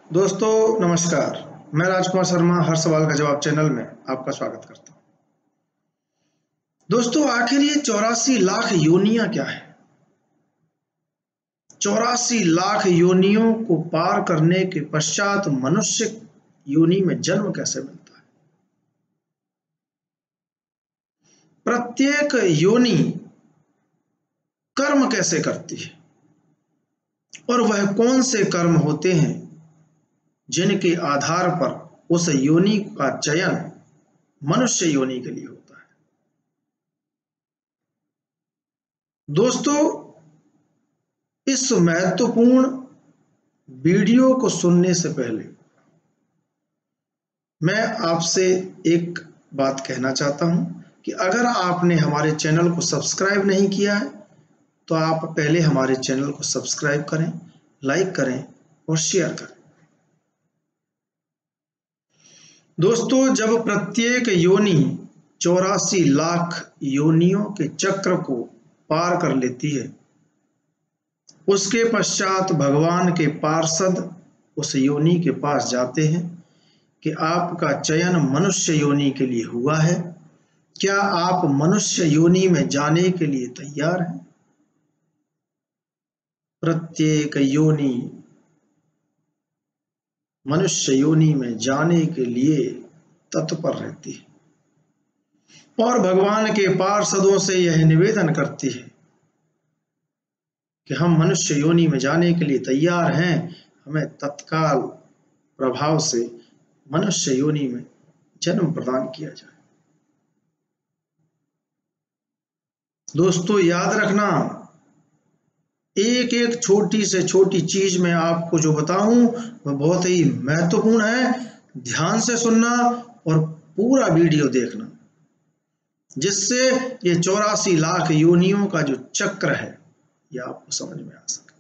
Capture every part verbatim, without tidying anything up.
दोस्तों नमस्कार। मैं राजकुमार शर्मा हर सवाल का जवाब चैनल में आपका स्वागत करता हूं। दोस्तों आखिर ये चौरासी लाख योनियां क्या है? चौरासी लाख योनियों को पार करने के पश्चात मनुष्य योनि में जन्म कैसे मिलता है? प्रत्येक योनि कर्म कैसे करती है और वह कौन से कर्म होते हैं जिनके आधार पर उस योनि का चयन मनुष्य योनि के लिए होता है? दोस्तों इस महत्वपूर्ण वीडियो को सुनने से पहले मैं आपसे एक बात कहना चाहता हूं कि अगर आपने हमारे चैनल को सब्सक्राइब नहीं किया है तो आप पहले हमारे चैनल को सब्सक्राइब करें, लाइक करें और शेयर करें। दोस्तों जब प्रत्येक योनि चौरासी लाख योनियों के चक्र को पार कर लेती है, उसके पश्चात भगवान के पार्षद उस योनि के पास जाते हैं कि आपका चयन मनुष्य योनि के लिए हुआ है, क्या आप मनुष्य योनि में जाने के लिए तैयार हैं? प्रत्येक योनि मनुष्य योनि में जाने के लिए तत्पर रहती है और भगवान के पार्षदों से यह निवेदन करती है कि हम मनुष्य योनि में जाने के लिए तैयार हैं, हमें तत्काल प्रभाव से मनुष्य योनि में जन्म प्रदान किया जाए। दोस्तों याद रखना, एक एक छोटी से छोटी चीज मैं आपको जो बताऊं वह बहुत ही महत्वपूर्ण है। ध्यान से सुनना और पूरा वीडियो देखना, जिससे ये चौरासी लाख योनियों का जो चक्र है यह आपको समझ में आ सके।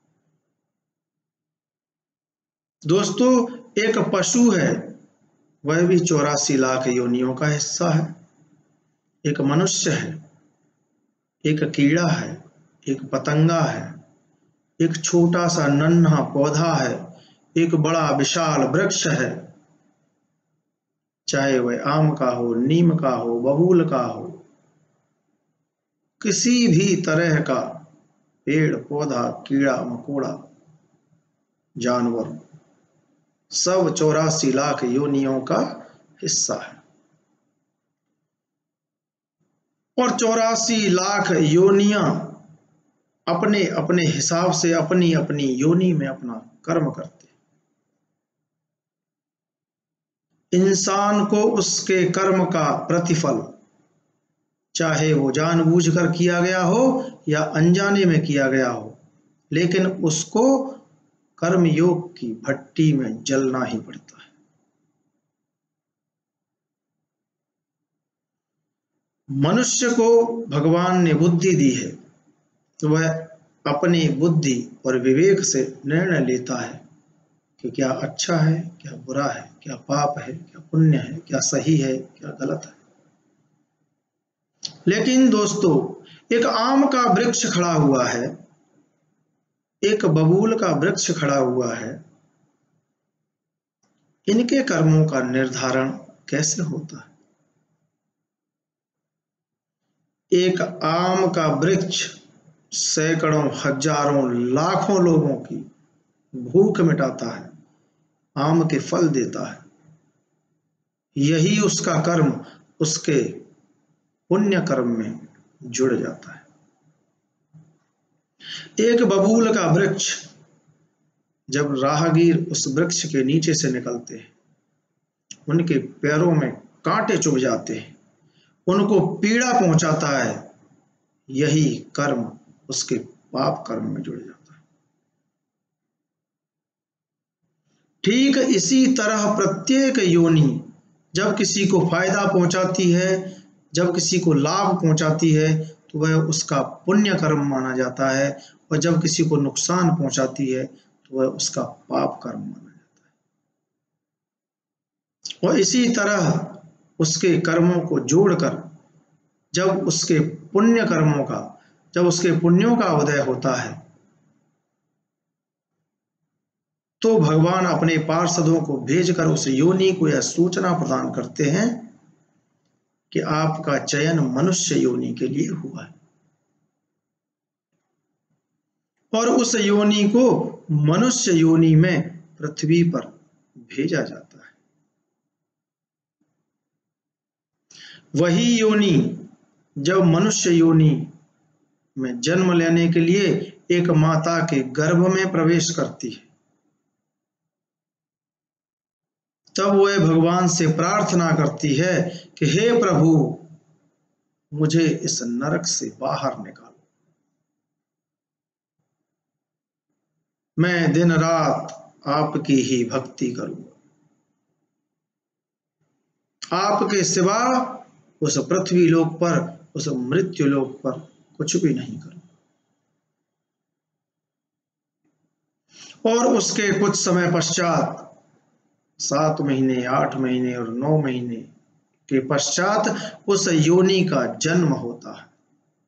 दोस्तों एक पशु है, वह भी चौरासी लाख योनियों का हिस्सा है। एक मनुष्य है, एक कीड़ा है, एक पतंगा है, एक छोटा सा नन्हा पौधा है, एक बड़ा विशाल वृक्ष है, चाहे वह आम का हो, नीम का हो, बबूल का हो, किसी भी तरह का पेड़ पौधा, कीड़ा मकोड़ा, जानवर, सब चौरासी लाख योनियों का हिस्सा है। और चौरासी लाख योनियां अपने अपने हिसाब से अपनी अपनी योनि में अपना कर्म करते हैं। इंसान को उसके कर्म का प्रतिफल, चाहे वो जानबूझकर किया गया हो या अनजाने में किया गया हो, लेकिन उसको कर्मयोग की भट्टी में जलना ही पड़ता है। मनुष्य को भगवान ने बुद्धि दी है तो वह अपनी बुद्धि और विवेक से निर्णय लेता है कि क्या अच्छा है, क्या बुरा है, क्या पाप है, क्या पुण्य है, क्या सही है, क्या गलत है। लेकिन दोस्तों एक आम का वृक्ष खड़ा हुआ है, एक बबूल का वृक्ष खड़ा हुआ है, इनके कर्मों का निर्धारण कैसे होता है? एक आम का वृक्ष सैकड़ों, हजारों, लाखों लोगों की भूख मिटाता है, आम के फल देता है। यही उसका कर्म उसके पुण्य कर्म में जुड़ जाता है। एक बबूल का वृक्ष, जब राहगीर उस वृक्ष के नीचे से निकलते हैं, उनके पैरों में कांटे चुभ जाते हैं, उनको पीड़ा पहुंचाता है, यही कर्म उसके पाप कर्म में जुड़ जाता है। ठीक इसी तरह प्रत्येक योनि जब किसी को फायदा पहुंचाती है, जब किसी को लाभ पहुंचाती है, तो वह उसका पुण्य कर्म माना जाता है, और जब किसी को नुकसान पहुंचाती है तो वह उसका पाप कर्म माना जाता है। और इसी तरह उसके कर्मों को जोड़कर जब उसके पुण्य कर्मों का, जब उसके पुण्यों का उदय होता है, तो भगवान अपने पार्षदों को भेजकर उस योनि को यह सूचना प्रदान करते हैं कि आपका चयन मनुष्य योनि के लिए हुआ है, और उस योनि को मनुष्य योनि में पृथ्वी पर भेजा जाता है। वही योनि जब मनुष्य योनि में जन्म लेने के लिए एक माता के गर्भ में प्रवेश करती है, तब वह भगवान से प्रार्थना करती है कि हे प्रभु, मुझे इस नरक से बाहर निकालो। मैं दिन रात आपकी ही भक्ति करूंगा, आपके सिवा उस पृथ्वी लोक पर, उस मृत्यु लोक पर कुछ भी नहीं करूं। और उसके कुछ समय पश्चात, सात महीने, आठ महीने और नौ महीने के पश्चात उस योनि का जन्म होता है।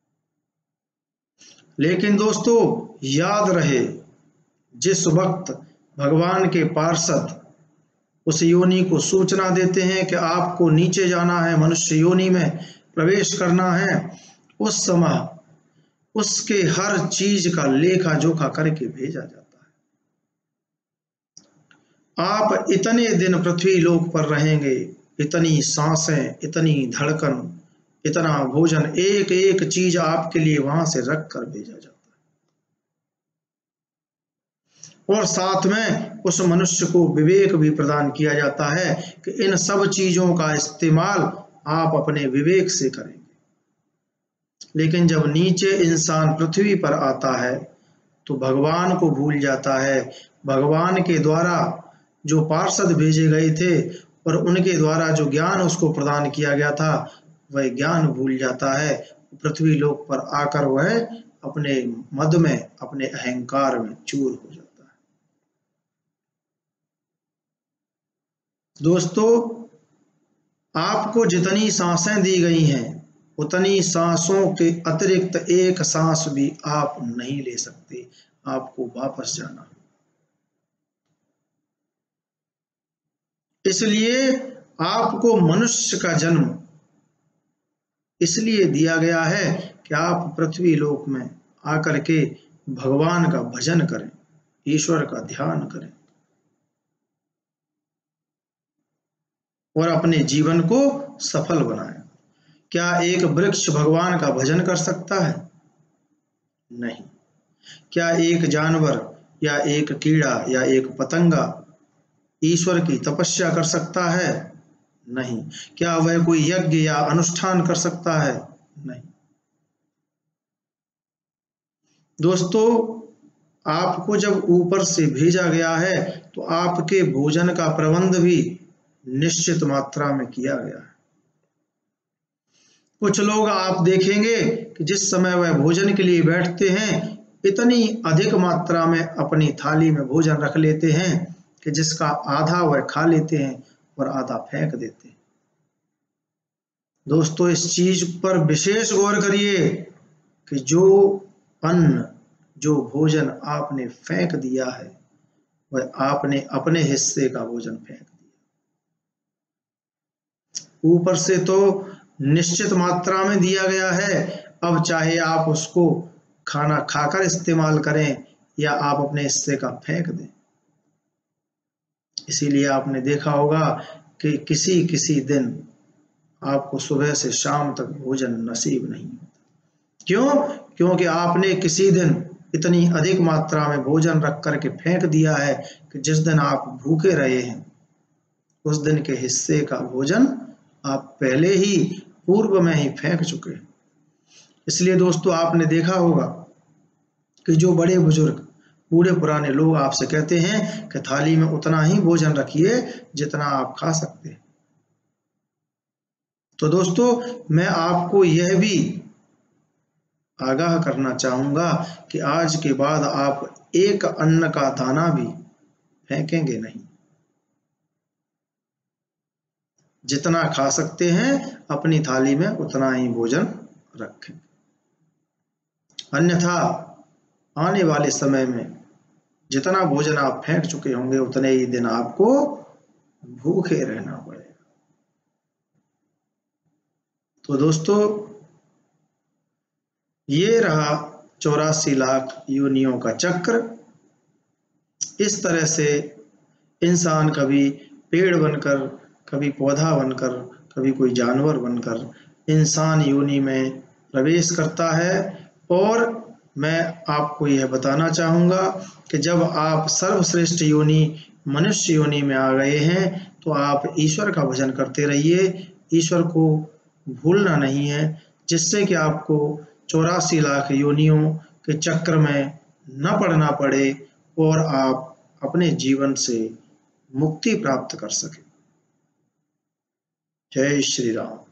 लेकिन दोस्तों याद रहे, जिस वक्त भगवान के पार्षद उस योनि को सूचना देते हैं कि आपको नीचे जाना है, मनुष्य योनि में प्रवेश करना है, उस समय उसके हर चीज का लेखा जोखा करके भेजा जाता है। आप इतने दिन पृथ्वी लोक पर रहेंगे, इतनी सांसें, इतनी धड़कन, इतना भोजन, एक एक चीज आपके लिए वहां से रख कर भेजा जाता है। और साथ में उस मनुष्य को विवेक भी प्रदान किया जाता है कि इन सब चीजों का इस्तेमाल आप अपने विवेक से करेंगे। लेकिन जब नीचे इंसान पृथ्वी पर आता है तो भगवान को भूल जाता है। भगवान के द्वारा जो पार्षद भेजे गए थे और उनके द्वारा जो ज्ञान उसको प्रदान किया गया था, वह ज्ञान भूल जाता है। पृथ्वी लोक पर आकर वह अपने मद में, अपने अहंकार में चूर हो जाता है। दोस्तों, आपको जितनी सांसें दी गई हैं, उतनी सांसों के अतिरिक्त एक सांस भी आप नहीं ले सकते। आपको वापस जाना। इसलिए आपको मनुष्य का जन्म इसलिए दिया गया है कि आप पृथ्वी लोक में आकर के भगवान का भजन करें, ईश्वर का ध्यान करें और अपने जीवन को सफल बनाएं। क्या एक वृक्ष भगवान का भजन कर सकता है? नहीं। क्या एक जानवर या एक कीड़ा या एक पतंगा ईश्वर की तपस्या कर सकता है? नहीं। क्या वह कोई यज्ञ या अनुष्ठान कर सकता है? नहीं। दोस्तों, आपको जब ऊपर से भेजा गया है तो आपके भोजन का प्रबंध भी निश्चित मात्रा में किया गया है। कुछ लोग आप देखेंगे कि जिस समय वह भोजन के लिए बैठते हैं, इतनी अधिक मात्रा में अपनी थाली में भोजन रख लेते हैं कि जिसका आधा वह खा लेते हैं और आधा फेंक देते हैं। दोस्तों, इस चीज पर विशेष गौर करिए कि जो अन्न, जो भोजन आपने फेंक दिया है, वह आपने अपने हिस्से का भोजन फेंक दिया। ऊपर से तो निश्चित मात्रा में दिया गया है, अब चाहे आप उसको खाना खाकर इस्तेमाल करें या आप अपने हिस्से का फेंक दें। इसीलिए आपने देखा होगा कि किसी किसी दिन आपको सुबह से शाम तक भोजन नसीब नहीं होता। क्यों? क्योंकि आपने किसी दिन इतनी अधिक मात्रा में भोजन रख करके फेंक दिया है कि जिस दिन आप भूखे रहे हैं, उस दिन के हिस्से का भोजन आप पहले ही पूर्व में ही फेंक चुके हैं। इसलिए दोस्तों, आपने देखा होगा कि जो बड़े बुजुर्ग, बूढ़े पुराने लोग आपसे कहते हैं कि थाली में उतना ही भोजन रखिए जितना आप खा सकते हैं। तो दोस्तों, मैं आपको यह भी आगाह करना चाहूंगा कि आज के बाद आप एक अन्न का दाना भी फेंकेंगे नहीं। जितना खा सकते हैं अपनी थाली में उतना ही भोजन रखें। अन्यथा आने वाले समय में जितना भोजन आप फेंक चुके होंगे उतने ही दिन आपको भूखे रहना पड़ेगा। तो दोस्तों, ये रहा चौरासी लाख योनियों का चक्र। इस तरह से इंसान कभी पेड़ बनकर, कभी पौधा बनकर, कभी कोई जानवर बनकर इंसान योनि में प्रवेश करता है। और मैं आपको यह बताना चाहूँगा कि जब आप सर्वश्रेष्ठ योनि मनुष्य योनि में आ गए हैं तो आप ईश्वर का भजन करते रहिए, ईश्वर को भूलना नहीं है, जिससे कि आपको चौरासी लाख योनियों के चक्र में न पड़ना पड़े और आप अपने जीवन से मुक्ति प्राप्त कर सके। जय श्री राम।